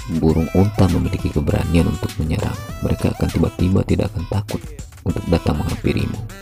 Burung unta memiliki keberanian untuk menyerang. Mereka akan tiba-tiba tidak akan takut untuk datang menghampirimu.